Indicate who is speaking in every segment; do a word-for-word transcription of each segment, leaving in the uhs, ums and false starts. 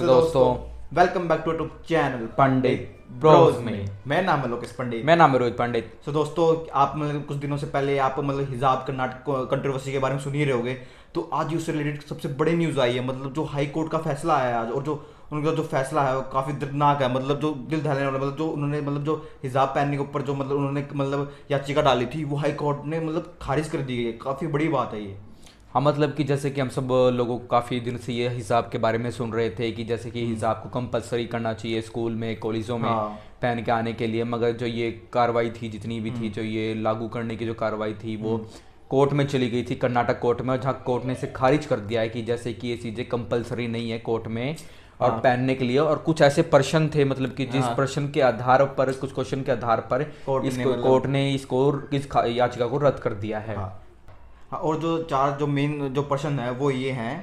Speaker 1: दोस्तों,
Speaker 2: welcome back to YouTube channel
Speaker 1: Pandit Bros में।
Speaker 2: मैं नाम है लोकेश पंडित।
Speaker 1: मैं नाम है रोहित पंडित।
Speaker 2: सो दोस्तों, आप मतलब कुछ दिनों से पहले आप मतलब हिजाब कर्नाटक कंट्रोवर्सी के बारे में सुन ही रहे होगे। तो आज उससे रिलेटेड सबसे बड़ी न्यूज़ आई है, मतलब जो हाई कोर्ट का फैसला आया है आज, और जो उनका जो फैसला है वो काफ़ी दर्दनाक है। मतलब जो दिल दहलाने वाला, मतलब जो उन्होंने मतलब जो हिजाब पहनने के ऊपर जो मतलब उन्होंने मतलब याचिका डाली थी, वो हाई कोर्ट ने मतलब खारिज कर दी गई है। काफ़ी बड़ी बात है ये।
Speaker 1: हाँ, मतलब कि जैसे कि हम सब लोगों को काफ़ी दिन से ये हिजाब के बारे में सुन रहे थे कि जैसे कि हिजाब को कंपलसरी करना चाहिए स्कूल में, कॉलेजों में
Speaker 2: हाँ।
Speaker 1: पहन के आने के लिए। मगर जो ये कार्रवाई थी, जितनी भी थी, जो ये लागू करने की जो कार्रवाई थी, वो कोर्ट में चली गई थी, कर्नाटक कोर्ट में, जहाँ कोर्ट ने इसे खारिज कर दिया है कि जैसे कि ये चीज़ें कंपलसरी नहीं है कोर्ट में और
Speaker 2: हाँ।
Speaker 1: पहनने के लिए। और कुछ ऐसे प्रश्न थे, मतलब कि जिस
Speaker 2: हाँ।
Speaker 1: प्रश्न के आधार पर, कुछ क्वेश्चन के आधार पर
Speaker 2: कोर्ट ने
Speaker 1: इसको
Speaker 2: मतलब-
Speaker 1: कोर्ट ने इसको इस खा- याचिका को रद्द कर दिया है।
Speaker 2: हाँ। हाँ, और जो चार जो मेन जो प्रश्न है वो ये हैं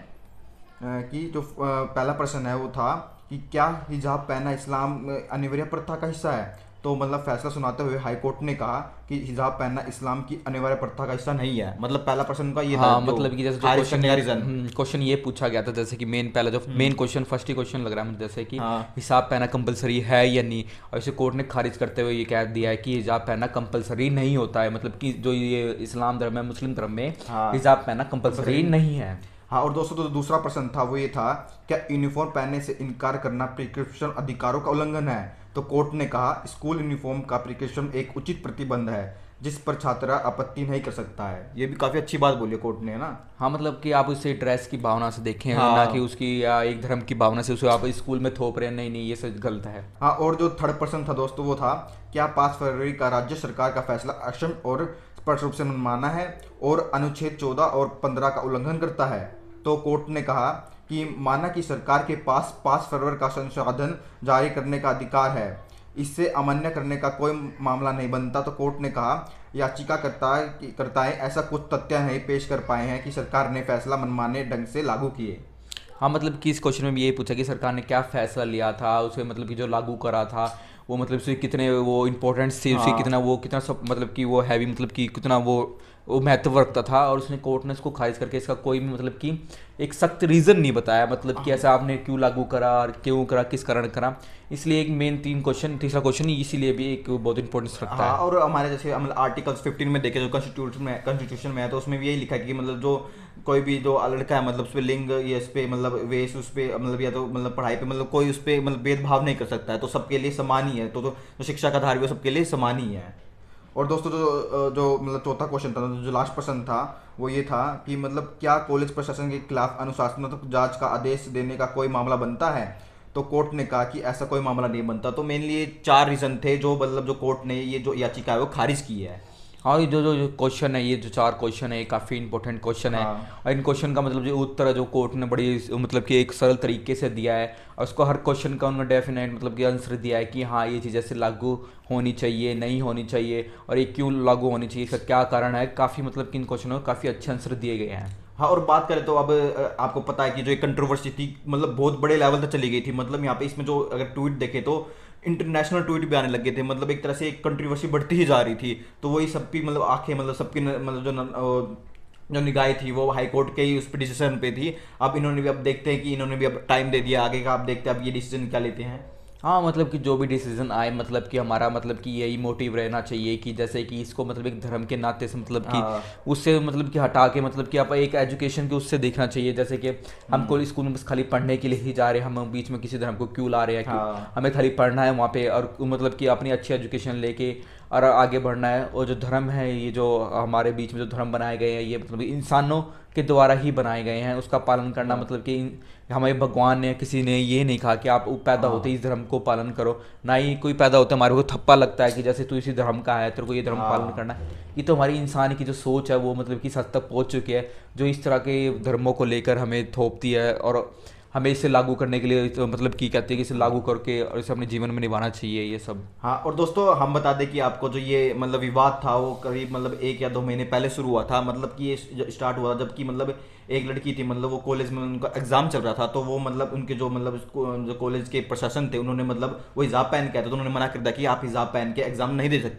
Speaker 2: कि जो अ, पहला प्रश्न है वो था कि क्या हिजाब पहनना इस्लाम में अनिवार्य प्रथा का हिस्सा है। तो मतलब फैसला सुनाते हुए हाई कोर्ट ने कहा कि हिजाब पहनना इस्लाम की अनिवार्य प्रथा का हिस्सा नहीं है। मतलब पहला प्रश्न का ये था,
Speaker 1: हाँ,
Speaker 2: जो
Speaker 1: मतलब कि जैसे जो
Speaker 2: खारिज
Speaker 1: क्वेश्चन
Speaker 2: करने का रीजन।
Speaker 1: क्वेश्चन ये पूछा गया था, जैसे कि मेन पहला जो मेन क्वेश्चन फर्स्ट ही क्वेश्चन लग रहा है मुझे, जैसे कि
Speaker 2: हाँ।
Speaker 1: हिजाब पहनना कंपलसरी है या नहीं। और इसे कोर्ट ने खारिज करते हुए ये कह दिया है कि हिजाब पहनना कंपलसरी नहीं होता है। मतलब कि जो ये इस्लाम धर्म है, मुस्लिम धर्म में
Speaker 2: हाँ।
Speaker 1: हिजाब पहनना कंपलसरी
Speaker 2: compulsory
Speaker 1: नहीं है।
Speaker 2: हाँ, और दोस्तों तो दूसरा प्रश्न था वो ये था, क्या यूनिफॉर्म पहनने से इनकार करना प्रिस्क्रिप्शन अधिकारों का उल्लंघन है। तो कोर्ट ने कहा स्कूल यूनिफॉर्म का प्रिस्क्रिप्शन एक उचित प्रतिबंध है जिस पर छात्र आपत्ति नहीं कर सकता है। ये भी काफी अच्छी बात बोली है कोर्ट ने, है ना।
Speaker 1: हाँ, मतलब कि आप उसे ड्रेस की भावना से देखें,
Speaker 2: हाँ।
Speaker 1: ना कि उसकी या एक धर्म की भावना से उसे आप स्कूल में थोप रहे हैं। नहीं नहीं, ये सब गलत है।
Speaker 2: हाँ, और जो थर्ड प्रश्न था दोस्तों वो था, क्या पाँच फरवरी का राज्य सरकार का फैसला अक्षम और स्पष्ट रूप से मनमाना है और अनुच्छेद चौदह और पंद्रह का उल्लंघन करता है। तो कोर्ट ने कहा कि माना कि सरकार के पास पाँच फरवरी का संशोधन जारी करने का अधिकार है, इससे अमान्य करने का कोई मामला नहीं बनता। तो कोर्ट ने कहा याचिकाकर्ता कर्ताएं ऐसा कुछ तथ्य नहीं पेश कर पाए हैं कि सरकार ने फैसला मनमाने ढंग से लागू किए।
Speaker 1: हाँ, मतलब कि इस क्वेश्चन में भी यही पूछा कि सरकार ने क्या फैसला लिया था, उसे मतलब कि जो लागू करा था वो मतलब उसे कितने वो इम्पोर्टेंस थी, उसे
Speaker 2: हाँ।
Speaker 1: कितना वो कितना सब मतलब कि वो हैवी, मतलब कि कितना वो वो महत्व रखता था। और उसने कोर्ट ने इसको खारिज करके इसका कोई भी मतलब कि एक सख्त रीज़न नहीं बताया, मतलब कि ऐसा आपने क्यों लागू करा और क्यों करा, किस कारण करा। इसलिए एक मेन तीन क्वेश्चन तीसरा क्वेश्चन इसीलिए भी एक बहुत इंपॉर्टेंस रखता
Speaker 2: हाँ,
Speaker 1: है।
Speaker 2: और हमारे जैसे मतलब आर्टिकल्स फिफ्टीन में देखे जो कॉन्स्टिट्यूशन में कॉन्स्टिट्यूशन में है, तो उसमें भी यही लिखा है कि मतलब जो कोई भी जो लड़का है, मतलब उस पर लिंग या इस पे मतलब वेश, उस पे मतलब या तो मतलब पढ़ाई पे मतलब कोई उस पर मतलब भेदभाव नहीं कर सकता है। तो सबके लिए समान ही है। तो जो जो शिक्षा का आधार भी है, सबके लिए समान ही है। और दोस्तों जो जो मतलब चौथा क्वेश्चन था, जो लास्ट प्रश्न था वो ये था कि मतलब क्या कॉलेज प्रशासन के खिलाफ अनुशासनात्मक जांच का आदेश देने का कोई मामला बनता है। तो कोर्ट ने कहा कि ऐसा कोई मामला नहीं बनता। तो मेनली ये चार रीजन थे जो मतलब जो कोर्ट ने ये जो याचिका है वो खारिज की है।
Speaker 1: हाँ, ये जो जो क्वेश्चन है, ये जो चार क्वेश्चन है, ये काफ़ी इंपॉर्टेंट क्वेश्चन है।
Speaker 2: हाँ।
Speaker 1: और इन क्वेश्चन का मतलब जो उत्तर है, जो कोर्ट ने बड़ी मतलब कि एक सरल तरीके से दिया है। और उसको हर क्वेश्चन का उन्होंने डेफिनेट मतलब कि आंसर दिया है कि हाँ, ये चीज़ ऐसे लागू होनी चाहिए, नहीं होनी चाहिए, और ये क्यों लागू होनी चाहिए, इसका क्या कारण है। काफ़ी मतलब कि इन क्वेश्चनों को काफ़ी अच्छे आंसर दिए गए हैं।
Speaker 2: हाँ, और बात करें तो अब अ, आपको पता है कि जो एक कंट्रोवर्सी थी मतलब बहुत बड़े लेवल तक चली गई थी। मतलब यहाँ पे इसमें जो अगर ट्वीट देखे तो इंटरनेशनल ट्वीट भी आने लगे थे। मतलब एक तरह से एक कंट्रोवर्सी बढ़ती ही जा रही थी। तो वही सबकी मतलब आंखें मतलब सबकी न- मतलब जो न, अ, जो निगाहें थी वो हाई कोर्ट के ही उस पर डिसीजन पे थी। अब इन्होंने भी अब देखते हैं कि इन्होंने भी अब टाइम दे दिया आगे का। अब देखते हैं अब ये डिसीजन क्या लेते हैं।
Speaker 1: हाँ, मतलब कि जो भी डिसीजन आए, मतलब कि हमारा मतलब कि यही मोटिव रहना चाहिए कि जैसे कि इसको मतलब एक धर्म के नाते से मतलब कि
Speaker 2: हाँ।
Speaker 1: उससे मतलब कि हटा के मतलब कि आप एक एजुकेशन के उससे देखना चाहिए। जैसे कि हम को स्कूल में बस खाली पढ़ने के लिए ही जा रहे हैं, हम बीच में किसी धर्म को क्यों ला रहे हैं, क्यों
Speaker 2: हाँ।
Speaker 1: हमें खाली पढ़ना है वहाँ पे, और मतलब कि अपनी अच्छी एजुकेशन लेके और आगे बढ़ना है। और जो धर्म है, ये जो हमारे बीच में जो धर्म बनाए गए हैं, ये मतलब इंसानों के द्वारा ही बनाए गए हैं, उसका पालन करना मतलब कि हमें भगवान ने किसी ने ये नहीं कहा कि आप पैदा होते ही इस धर्म को पालन करो। ना ही कोई पैदा होते हमारे को थप्पा लगता है कि जैसे तू इसी धर्म का है, तेरे को ये धर्म पालन
Speaker 2: हाँ।
Speaker 1: करना है। ये तो हमारी इंसान की जो सोच है वो मतलब कि हद तक पहुंच चुकी है, जो इस तरह के धर्मों को लेकर हमें थोपती है। और हमें इसे लागू करने के लिए तो मतलब कि कहते हैं कि इसे लागू करके और इसे अपने जीवन में निभाना चाहिए ये सब।
Speaker 2: हाँ, और दोस्तों हम बता दें कि आपको जो ये मतलब विवाद था वो करीब मतलब एक या दो महीने पहले शुरू हुआ था। मतलब कि ये स्टार्ट हुआ जबकि मतलब एक लड़की थी, मतलब वो कॉलेज में उनका एग्जाम चल रहा था। तो वो मतलब उनके जो मतलब जो कॉलेज के प्रशासन थे उन्होंने मतलब वो हिजाब पहन के आए थे, तो उन्होंने मना कर दिया कि आप हिजाब पहन के एग्जाम नहीं दे सकते।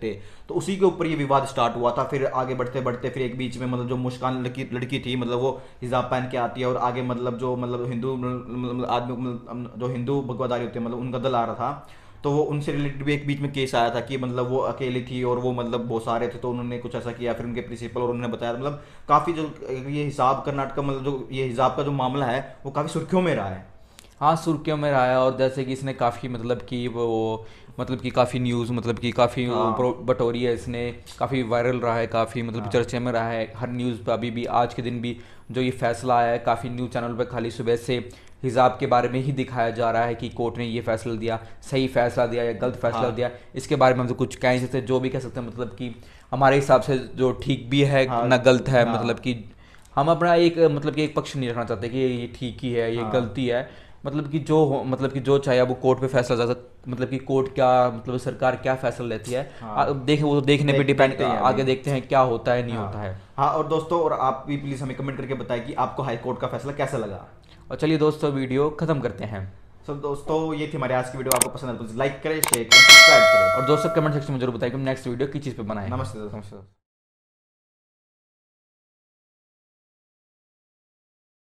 Speaker 2: तो उसी के ऊपर ये विवाद स्टार्ट हुआ था। फिर आगे बढ़ते बढ़ते फिर एक बीच में मतलब जो मुस्कान लड़की लड़की थी, मतलब वो हिजाब पहन के आती है और आगे मतलब जो मतलब हिंदू मतलब आदमी मतलब जो हिंदू भगवादारी होते हैं मतलब उनका दल आ रहा था, तो वो उनसे रिलेटेड भी एक बीच में केस आया था कि मतलब वो अकेली थी और वो मतलब बहुत सारे थे, तो उन्होंने कुछ ऐसा किया। फिर उनके प्रिंसिपल और उन्होंने बताया, मतलब काफ़ी जो ये हिसाब कर्नाटक का मतलब जो ये हिजाब का जो मामला है वो काफ़ी सुर्खियों में रहा है।
Speaker 1: हाँ, सुर्खियों में रहा है। और जैसे कि इसने काफ़ी मतलब कि वो मतलब कि काफ़ी न्यूज़ मतलब कि काफ़ी
Speaker 2: हाँ
Speaker 1: बटोरी है इसने, काफ़ी वायरल रहा है, काफ़ी मतलब
Speaker 2: हाँ
Speaker 1: चर्चे में रहा है हर न्यूज़ पे। अभी भी आज के दिन भी जो ये फैसला आया है, काफ़ी न्यूज़ चैनल पे खाली सुबह से हिजाब के बारे में ही दिखाया जा रहा है कि कोर्ट ने ये फैसला दिया, सही फैसला दिया या गलत फैसला
Speaker 2: हाँ
Speaker 1: दिया। इसके बारे में हम तो कुछ कह नहीं सकते, जो भी कह सकते हैं मतलब कि हमारे हिसाब से जो ठीक भी है
Speaker 2: हाँ
Speaker 1: ना गलत है, मतलब
Speaker 2: हाँ
Speaker 1: कि हम अपना एक मतलब कि एक पक्ष नहीं रखना चाहते कि ये ठीक ही है ये
Speaker 2: हाँ
Speaker 1: गलती है। मतलब कि जो हो मतलब कि जो चाहे वो कोर्ट पे फैसला जा सक मतलब कि कोर्ट क्या मतलब सरकार क्या फैसला लेती है। आ-
Speaker 2: हाँ
Speaker 1: देखे वो तो देखने पे
Speaker 2: देख
Speaker 1: डिपेंड,
Speaker 2: देखते ही हैं अभी।
Speaker 1: आगे देखते हैं क्या होता है नहीं होता
Speaker 2: हाँ
Speaker 1: है।
Speaker 2: हाँ, और दोस्तों और आप भी प्लीज़ हमें कमेंट करके बताएं कि आपको हाई कोर्ट का फैसला कैसा लगा।
Speaker 1: और चलिए दोस्तों, वीडियो ख़त्म करते हैं।
Speaker 2: सो दोस्तों ये थी हमारी आज की वीडियो, आपको पसंद है तो लाइक करें, शेयर करें, सब्सक्राइब करें।
Speaker 1: और दोस्तों कमेंट सेक्शन में जरूर बताएं कि हम नेक्स्ट वीडियो किस चीज़ पे बनाएं।
Speaker 2: नमस्ते दोस्तों।
Speaker 1: नमस्ते।